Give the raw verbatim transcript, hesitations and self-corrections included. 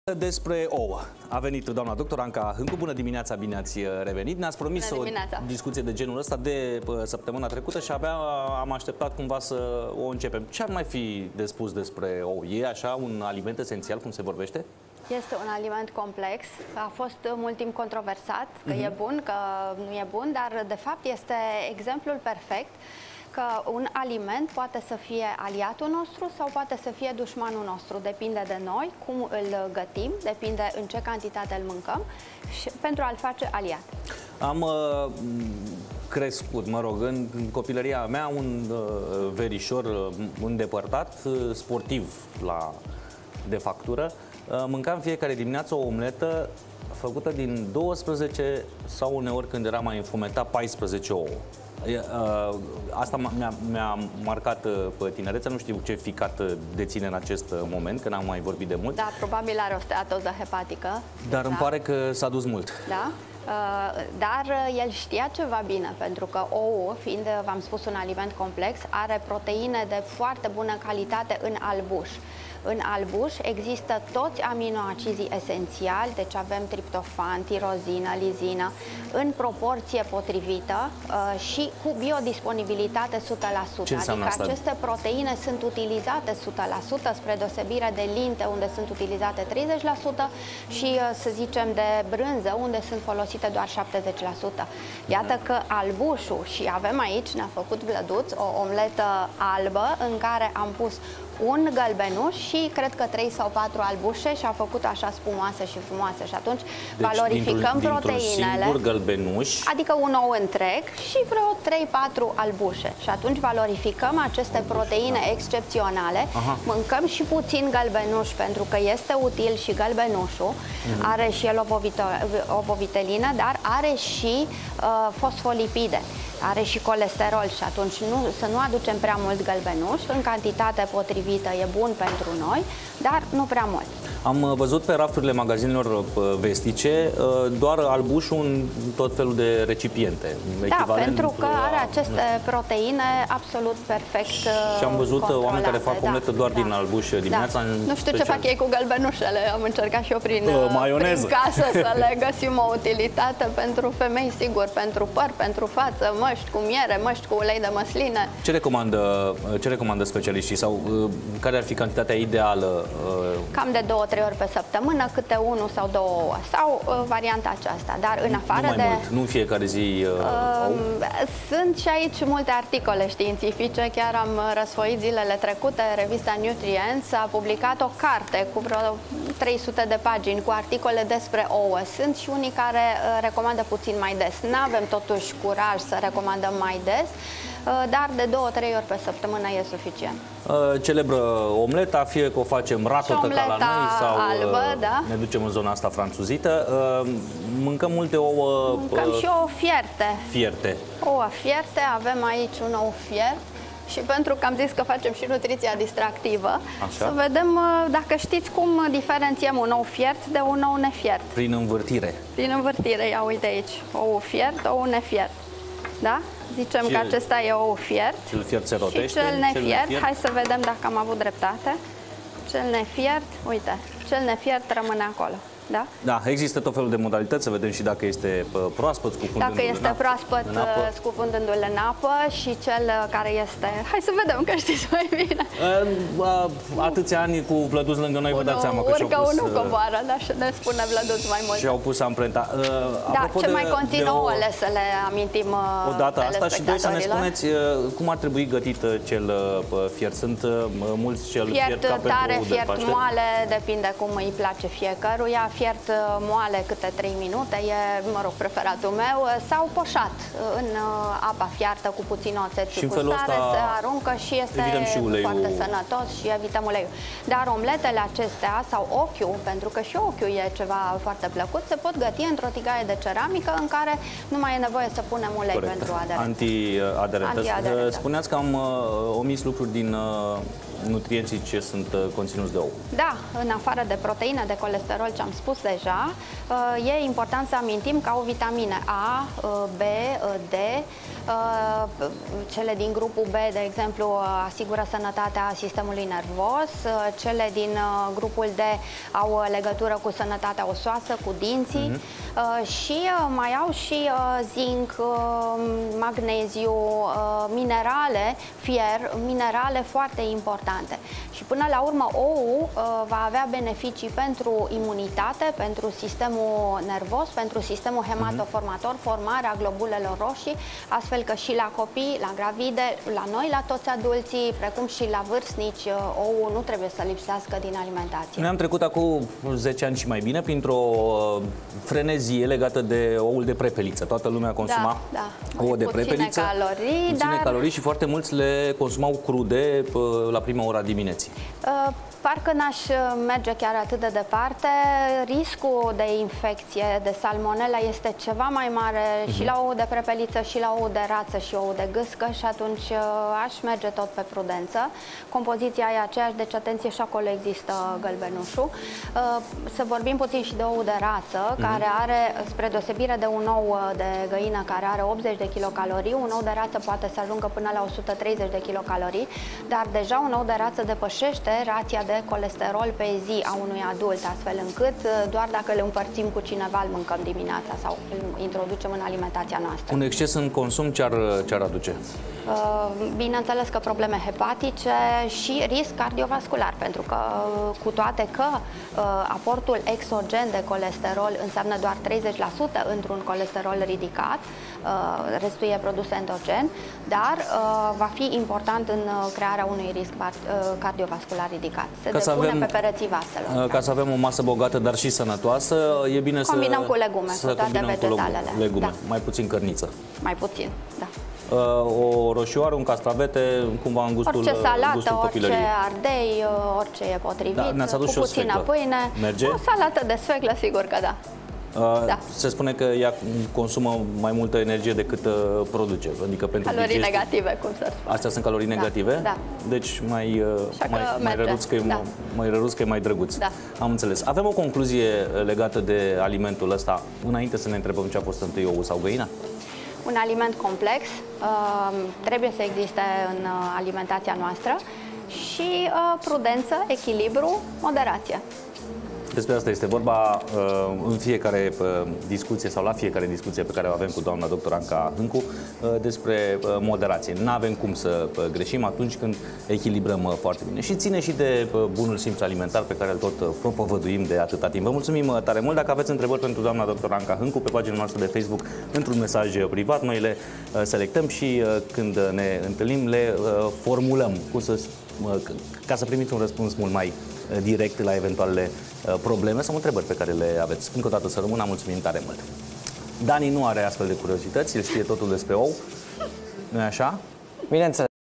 Despre ouă. A venit doamna doctor Anca Hâncu. Bună dimineața, bine ați revenit. Ne-ați promis o discuție de genul ăsta de săptămâna trecută și abia am așteptat cumva să o începem. Ce ar mai fi de spus despre ou? E așa un aliment esențial, cum se vorbește? Este un aliment complex. A fost mult timp controversat, că uh-huh. e bun, că nu e bun, dar de fapt este exemplul perfect că un aliment poate să fie aliatul nostru sau poate să fie dușmanul nostru. Depinde de noi, cum îl gătim, depinde în ce cantitate îl mâncăm și pentru a-l face aliat. Am uh, crescut, mă rog, în copilăria mea un uh, verișor uh, îndepărtat, uh, sportiv la, de factură. Uh, mâncam fiecare dimineață o omletă făcută din douăsprezece sau uneori, când era mai înfometat, paisprezece ouă. Asta mi-a marcat pe tinerețea, nu știu ce ficat deține în acest moment, că n-am mai vorbit de mult. Da, probabil are o steatoză hepatică. Dar da. Îmi pare că s-a dus mult. Da, dar el știa ceva bine, pentru că ouă, fiind, v-am spus, un aliment complex, are proteine de foarte bună calitate în albuș. În albuș există toți aminoacizii esențiali, deci avem triptofan, tirozină, lizină, în proporție potrivită uh, și cu biodisponibilitate o sută la sută. Ce înseamnă adică asta? Aceste proteine sunt utilizate o sută la sută, spre deosebire de linte, unde sunt utilizate treizeci la sută, și, uh, să zicem, de brânză, unde sunt folosite doar șaptezeci la sută. Iată că albușul, și avem aici, ne-a făcut Vlăduț, o omletă albă în care am pus un gălbenuș și cred că trei sau patru albușe și a făcut așa spumoasă și frumoasă. Și atunci deci, valorificăm dintr-un, proteinele. Dintr-un gălbenuș. Adică un ou întreg și vreo trei patru albușe. Și atunci valorificăm aceste proteine excepționale. Aha. Mâncăm și puțin gălbenuș, pentru că este util și gălbenușul. Mhm. Are și el ovovitelină, dar are și uh, fosfolipide. Are și colesterol și atunci nu, să nu aducem prea mult gălbenuș, în cantitate potrivită e bun pentru noi, dar nu prea mult. Am văzut pe rafturile magazinelor vestice doar albușul în tot felul de recipiente. Da, pentru că are aceste proteine absolut perfect Și am văzut oameni care fac omletă da, doar da. din albuș dimineața. Da. Nu știu special. ce fac ei cu gălbenușele, am încercat și eu prin, uh, prin casă să le găsim o utilitate pentru femei, sigur, pentru păr, pentru față, măști cu miere, măști cu ulei de măsline. Ce recomandă, ce recomandă specialiștii sau uh, care ar fi cantitatea ideală? Uh... Cam de două trei ori pe săptămână, câte unul sau două ouă, sau uh, varianta aceasta, dar în afară nu mai de... mult, nu în fiecare zi uh, uh, Sunt și aici multe articole științifice, chiar am răsfoit zilele trecute, revista Nutrients a publicat o carte cu vreo trei sute de pagini cu articole despre ouă. Sunt și unii care uh, recomandă puțin mai des. N-avem totuși curaj să recomandăm mai des, dar de două trei ori pe săptămână e suficient. Uh, celebră omleta, fie că o facem ratotă ca la noi sau albă, uh, da. ne ducem în zona asta franțuzită. Uh, mâncăm multe ouă... Mâncăm uh, și ouă fierte. Fierte. Ouă fierte, avem aici un ou fiert. Și pentru că am zis că facem și nutriția distractivă, așa, să vedem dacă știți cum diferențiem un ou fiert de un ou nefiert. Prin învârtire. Prin învârtire, ia uite aici, ou fiert, ou nefiert. Da? Zicem și că acesta e ou fiert. Cel fiert se rotește. Și cel nefiert, cel nefiert, hai să vedem dacă am avut dreptate. Cel nefiert, uite, cel nefiert rămâne acolo. Da? Da, există tot felul de modalități, să vedem și dacă este proaspăt, scufundându-l Dacă este în proaspăt, scufundându-l în apă, și cel care este... Hai să vedem, că știți mai bine. Atâția ani cu Vlăduț lângă noi, vă dați seama că și-au pus... unul coboară, dar ne spune Vlăduț mai mult. Și-au pus amprenta. Da, ce mai conțin ouăle, să le amintim o dată asta și doi să ne spuneți cum ar trebui gătit cel fiert. Sunt mulți cel fiert ca tare, fiert moale, depinde cum îi place fiecăruia. Fiert moale câte trei minute, e, mă rog, preferatul meu, sau poșat în apa fiartă cu puțin oțet și cu sare, se aruncă și este și foarte sănătos și evităm uleiul. Dar omletele acestea, sau ochiul, pentru că și ochiul e ceva foarte plăcut, se pot găti într-o tigaie de ceramică în care nu mai e nevoie să punem ulei. Corect. Pentru aderență. Anti-aderentă. Anti Spuneați că am uh, omis lucruri din uh, nutrienții ce sunt uh, conținuți de ou. Da, în afară de proteine, de colesterol, ce am spus, spus deja, e important să amintim că au vitamine A, B, D, cele din grupul B, de exemplu, asigură sănătatea sistemului nervos, cele din grupul D au legătură cu sănătatea osoasă, cu dinții, mm-hmm. și mai au și zinc, magneziu, minerale, fier, minerale foarte importante. Și până la urmă oul va avea beneficii pentru imunitate, pentru sistemul nervos, pentru sistemul hematoformator, formarea globulelor roșii, astfel că și la copii, la gravide, la noi, la toți adulții, precum și la vârstnici, oul nu trebuie să lipsească din alimentație. Ne-am trecut acum zece ani și mai bine printr-o frenezie legată de oul de prepeliță. Toată lumea consuma da, da. ouă de prepeliță, calorii, puține dar... calorii și foarte mulți le consumau crude la prima ora dimineții. Uh, Parcă n-aș merge chiar atât de departe. Riscul de infecție de salmonella este ceva mai mare uh-huh. și la ou de prepeliță, și la ou de rață, și ou de gâscă, și atunci aș merge tot pe prudență. Compoziția e aceeași, deci atenție, și acolo există gălbenușul. Să vorbim puțin și de ou de rață, uh-huh. care are, spre deosebire de un ou de găină care are optzeci de kilocalorii, un ou de rață poate să ajungă până la o sută treizeci de kilocalorii, dar deja un ou de rață depășește rația de de colesterol pe zi a unui adult, astfel încât doar dacă le împărțim cu cineva îl mâncăm dimineața sau îl introducem în alimentația noastră. Un exces în consum ce-ar ce-ar aduce? Bineînțeles că probleme hepatice și risc cardiovascular, pentru că cu toate că aportul exogen de colesterol înseamnă doar treizeci la sută într-un colesterol ridicat, restul e produs endogen, dar va fi important în crearea unui risc cardiovascular ridicat. Se ca depune avem, pe pereții vaselor. Ca să avem o masă bogată, dar și sănătoasă, e bine combinăm să cu legume, să cu toate vegetalele. Cu legume, da. mai puțin cărniță. Mai puțin, da. O roșioară, un castravete, cumva în gustul orice salată, gustul orice ardei, orice e potrivit, da, cu puțină pâine. Merge? O salată de sfeclă, sigur că da. Uh, da. Se spune că ea consumă mai multă energie decât uh, produce, adică pentru calorii digestie. negative, cum să spun. Astea sunt calorii da. negative? Da. Deci mai, uh, mai, mai răruț că e da. mai, răruț că e mai drăguț. Da. Am înțeles. Avem o concluzie legată de alimentul ăsta, înainte să ne întrebăm ce a fost întâi, oul sau găina? Un aliment complex, uh, trebuie să existe în uh, alimentația noastră și uh, prudență, echilibru, moderație. Despre asta este vorba uh, în fiecare uh, discuție sau la fiecare discuție pe care o avem cu doamna doctor Anca Hâncu uh, despre uh, moderație. Nu avem cum să uh, greșim atunci când echilibrăm uh, foarte bine. Și ține și de uh, bunul simț alimentar pe care îl tot uh, propovăduim de atâta timp. Vă mulțumim uh, tare mult. Dacă aveți întrebări pentru doamna doctor Anca Hâncu, pe pagina noastră de Facebook, într-un mesaj uh, privat, noi le uh, selectăm și uh, când ne întâlnim le uh, formulăm cum să, uh, ca să primiți un răspuns mult mai direct la eventualele probleme sau întrebări pe care le aveți. Încă o dată să rămână, mulțumim tare mult. Dani nu are astfel de curiozități, el știe totul despre ou, nu-i așa? Bineînțeles.